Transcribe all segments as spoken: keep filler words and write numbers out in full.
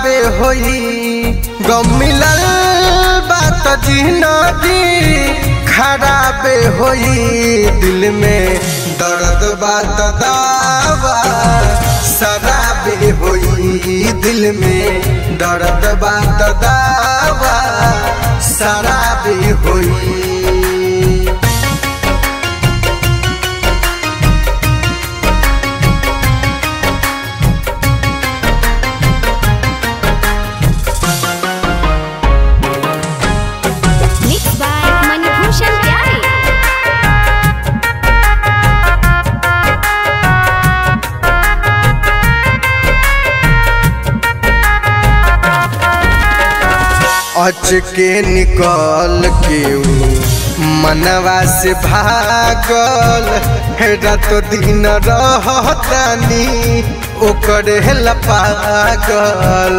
शराबे होई गम मिलल बात जिंदगी खराबे होई दिल में दर्द बात दावा शराबे होई दिल में दर्द बात दावा शराबे होई। अच के निकल के मनवा से भागल रात दिन रहतानी ओकरे पागल।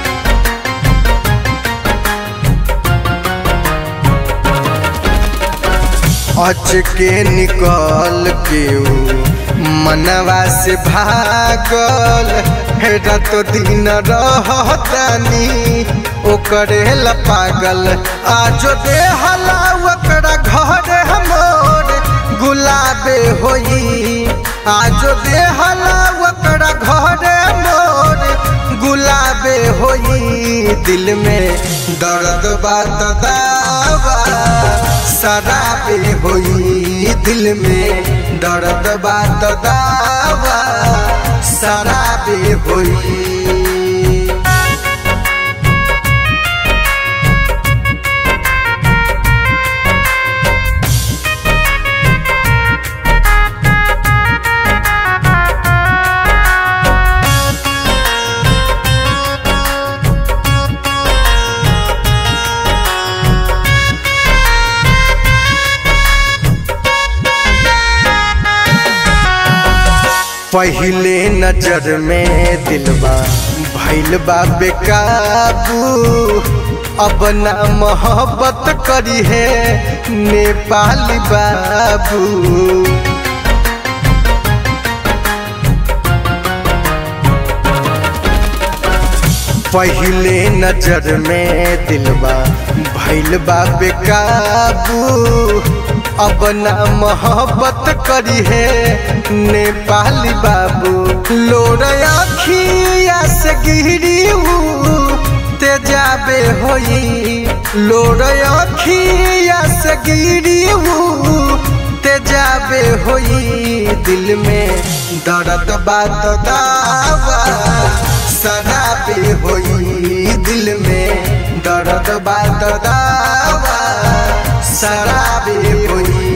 अच के निकल के मनवा से भागल रात दिन रहतानी ओकरे पागल। आज दे हला ओकरा घर हमर गुलाबे होई आज दे हला ओकरा घर मोर गुलाबे होई दिल में दर्द बात दावा शराबे होई दिल में दर्द बात दावा शराबे होई। पहले नजर में दिलवा भइल बा बेकाबू अब ना मोहब्बत करी है नेपाली बाबू। पहले नजर में दिलवा भइल बा बेकाबू अब ना मोहब्बत करी है नेपाली बाबू। लोर अखिया से गिरी तेजाबे होई लोर अखिया से गिरी तेजाबे होई दिल में दर्द बात दावा शराबे होई दिल में दर्द बात दावा शराबे होई।